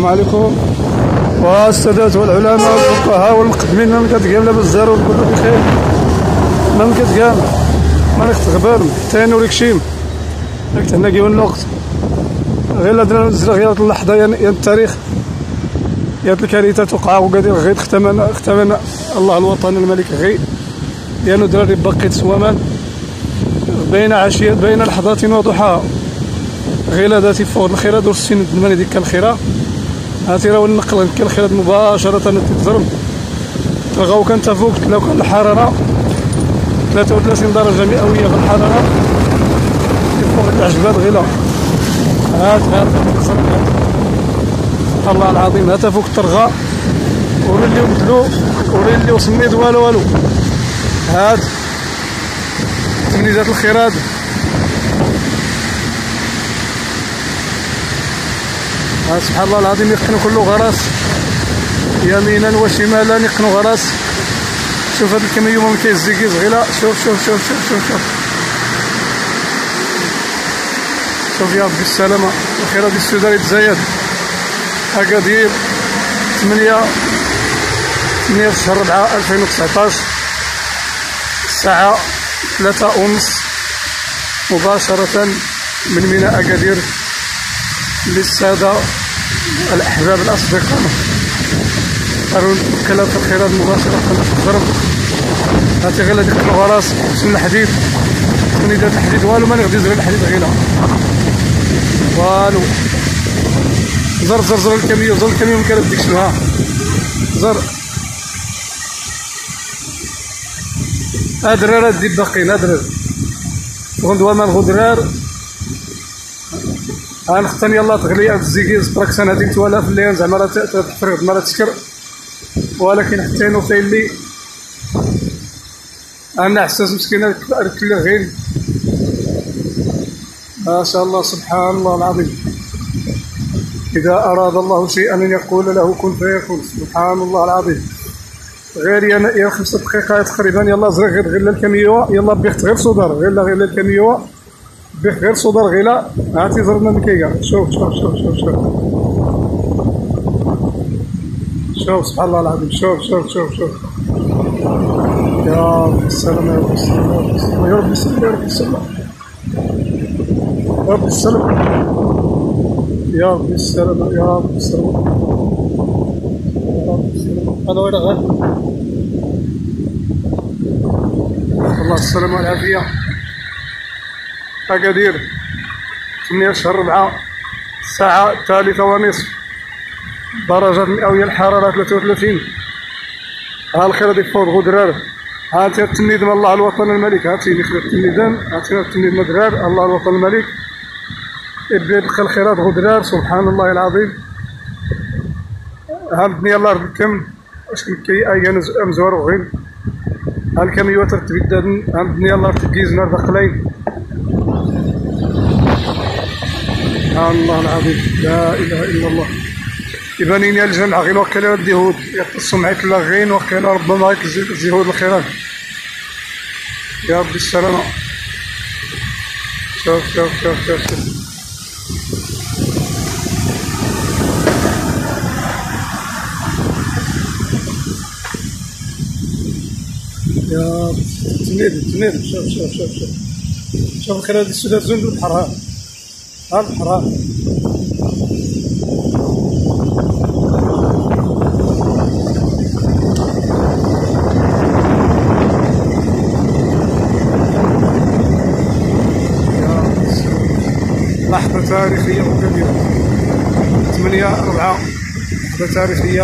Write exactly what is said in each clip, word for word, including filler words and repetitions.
السلام عليكم والسادات والعلماء والفقهاء والمقدمين من كتقام لاباس الزهر والكل بخير. من كتقام ماني تغبر حتى انا وليك شيم راك هنا كيون الوقت غير درنا نزل غير اللحظه يا التاريخ يا الكارثه توقع وقادر غير اختمن اختمن الله الوطن الملك غير لانه دراري باقي سوامان بين عشيه بين لحظات وضحاها غير ذاتي فوق الخيرة دور السن الدماني ديك الخيرة هاتي راه نقل الخيرة مباشرة تتضرب تلقاو كان تفوق لو كان الحرارة ثلاثة وثلاثين درجة مئوية في الحرارة فوق العجبات غيلا هات هات الله العظيم هات فوق الطرغة وريلي ومدلو وريلي وصميد والو والو هات تمنيزات الخيرات سبحان الله العظيم يقنوا كل غراس يمينا وشمالا يقنوا غراس. شوف هاد الكمية من كيزيكيز غيلا شوف شوف شوف شوف شوف شوف شوف يا ربي السلامة الخيرة ديال السودان يتزايد أكادير ثمانية ثمانية في شهر ربعة ألفين وتسعطاش الساعة ثلاثة ونص مباشرة من ميناء أكادير للسادة الأحباب الأصدقاء قالوا كلام في الخيرات مباشرة في الضرب هاتي غير هاديك الغراس حسن الحديد تمنيدات الحديد والو ما نغدي زر الحديد غيلا والو زر زر زر الكاميو زر الكاميو مكان ديك شنو ها زر هاد الرارات دي باقيين هاد الرار غندوا مال غدرار غنختار يلاه تغلي هاد الزيكيز براكسان هاديك توالى في الليل زعما راه تفرغ ما راه تسكر ولكن حتى نوصل لي انا حساس مسكينه ركل غير ما شاء الله سبحان الله العظيم. اذا اراد الله شيئا ان يقول له كن فيكون سبحان الله العظيم. غير يا يا خمسة دقائق تقريبا يلا زرق غير غير الكاميو يلا بيخت غير صدر غير غير الكاميو بيخ غير صدر غيلا هاتي زرنا مكيكا شوف شوف شوف شوف شوف شوف سبحان الله العظيم شوف شوف شوف شوف يا رب السلامة يا رب السلامة يا رب السلامة يا رب السلامة يا رب السلامة يا رب السلامة يا رب السلامة يا رب السلامة هذا وين غير الله السلامة والعافية. أكادير ثمانية شهر ربعة الساعة الثالثة ونصف درجات مئوية الحرارة ثلاثة وثلاثين. ها الخير ديك فوق غدرار هاتي التمنيد من الله الوطن الملك هاتي نخدم التمنيدان هاتي التمنيد مدرار الله الوطن الملك يبدا يدخل خيرات غدرار سبحان الله العظيم. ها الدنيا الله ربكم واش كي ايا مزور وغير ها الكاميوات تبدل ها الدنيا الله تكيز نار دقلين سبحان الله العظيم لا اله الا الله. يبانيني الجمع غير وكاله اليهود يقصوا معاك لاغين وكاله ربما غير اليهود الخيرات يا ربي السلامة. شوف شوف شوف شوف شوف يا تنيد تنيد شوف شوف شوف شوف شوف الخيرات ديال السودان زون البحر ها ها البحر ها لحظة تاريخية وكبيرة ثمانية ربعة لحظة تاريخية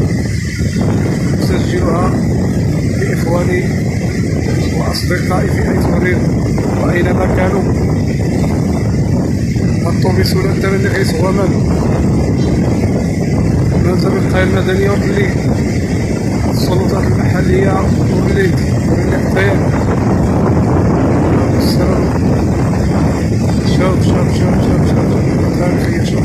أسجلها لإخواني وأصدقائي في أي طريق وأينما كانوا. الطوبيس ولا التمني غير صغامان منزل القاية المدنية وكلي السلطات المحلية وكلي وكلي حتى السلام. شوف شوف شوف شوف شوف تاريخية شوف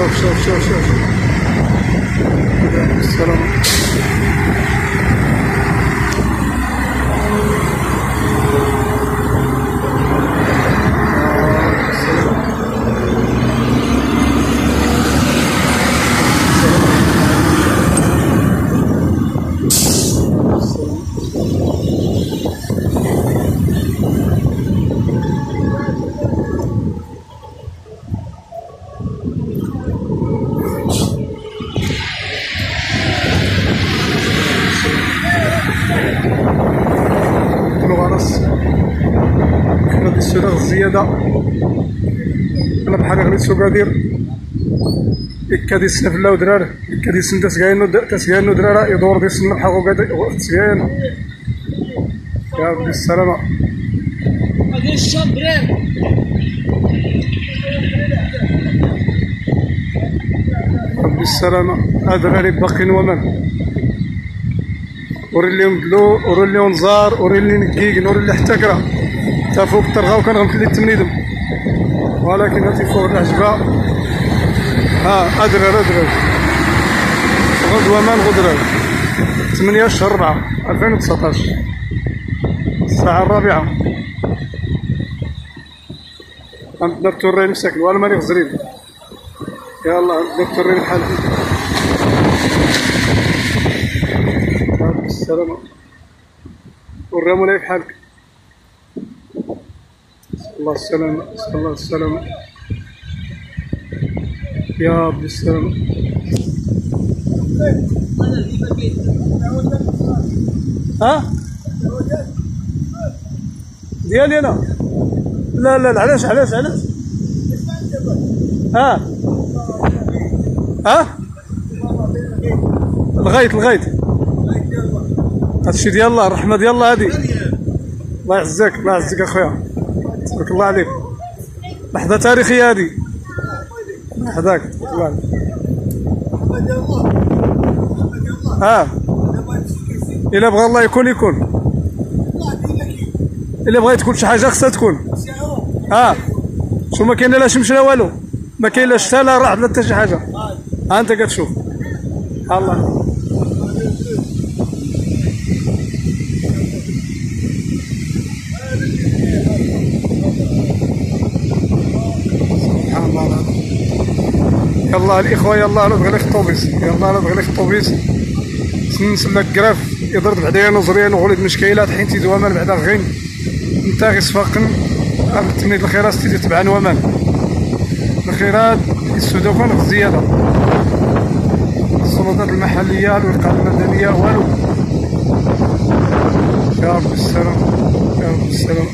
شوف شوف شوف شوف السلام. غرس هذه السوق الزياده انا بحال غادي السوق غادير كادي السنفله ودرار كادي السن تسكاينو تسكاينو درارا يدور ديال السن بحال هكا تسكاين يا ربي السلامه. هذه الشبرين ربي السلامه. هاد الدراري باقيين ومن وري لهم دلو وري لهم نزار وري لي نكيك نوري لي حتى كرا تا فوق الطرغه وكنغمس لي التمنيدم ولكن هاتي فوق العجبه. ها ادرر ادرر غدوه مان غدرر ثمانية شهر أربعة ألفين وتسعطاش الساعه الرابعه عند الدكتور مساكن ولا ماني غزرين. يلا الدكتور بحال السلامة ورامو لي بحالك. الله السلامة الله السلامة يا ربي السلامة. ها ديالي انا لا لا علاش علاش علاش ها ها لغاية لغاية هادشي ديال الله الرحمه ديال الله هادي. الله يعزك الله يعزك اخويا تبارك الله عليك. لحظه تاريخيه هادي لحظاك تبارك الله عليك. ها الا بغى الله يكون يكون الا بغى تكون شي حاجه خصها تكون. ها شو ما كاين لا شمس لا والو ما كاين لا شتا لا راح لا حتى شي حاجه. ها انت كتشوف الله يلا الاخوه يلا راه بغى لك الطوبيس يلا راه بغى لك الطوبيس نسمى كراف يضرب بعدايا نظريا وغلد مشكيلات حين تيدو ومان بعدا غين انت غي صفاقن تمنيت الخيرات تيدي تبعا ومان الخيرات السوداء كان زياده السلطات المحليه الوقايه المدنيه والو. يا رب السلام يا رب السلام.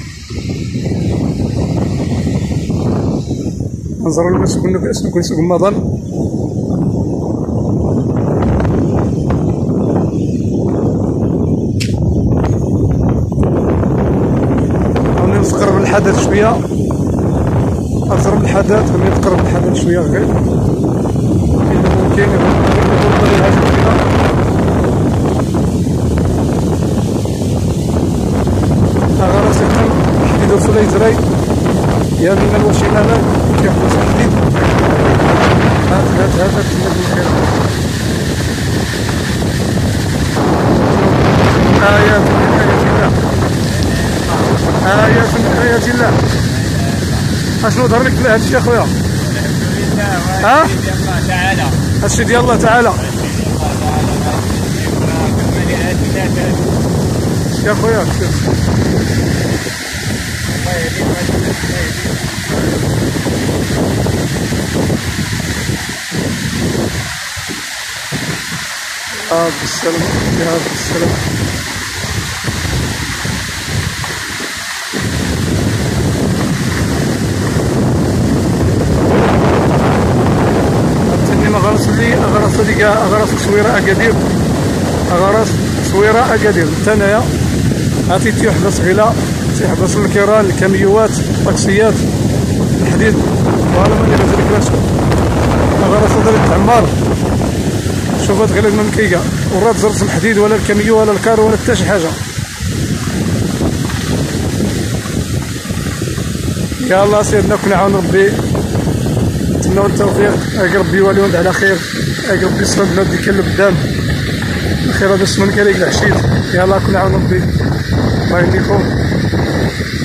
نظروا لنا سكننا في اسم كل سوق رمضان خلينا نتقرب للحدث شويه نقرب للحدث خلينا نتقرب للحدث شويه غير إلا ممكن أغرى سكن حديد وصلي زري يا من الوشيلة لا كيحبس الحديد. هات هات هات هات بالخير. آيات من آيات الله آيات من آيات الله. أشنو ظهر لك هاد الشيء أخويا؟ ها؟ تعالى هادشي ديال الله تعالى يا خويا. يا رب السلام يا رب السلام. تاني ما غرس لي غرس لي غرس تصويره اكادير غرس تصويره اكادير تنايا هاتي تيحبس غلا تيحبس الكيران الكاميوات الطاكسيات الحديد وهذا ماني غازي لك راسك غرس درت عمار شوف هاد غير من كيكا ورات زرت الحديد ولا الكاميو ولا الكار ولا حتى شي حاجه. يا الله سيدنا كون عاون ربي نتمنوا التوفيق. هاك ربي يولي ولد على خير، هاك ربي يصرف لنا اللي كان لقدام خير. هذا السمن كان العشيت، يلاه كل عام ربي الله يهنيكم.